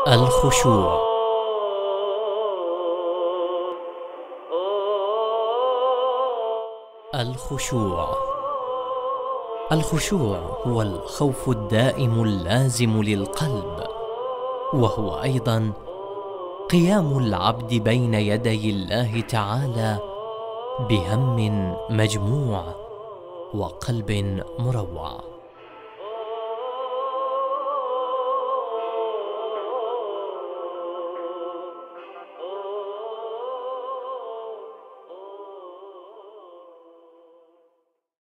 الخشوع. الخشوع الخشوع هو الخوف الدائم اللازم للقلب، وهو أيضا قيام العبد بين يدي الله تعالى بهم مجموع وقلب مروع.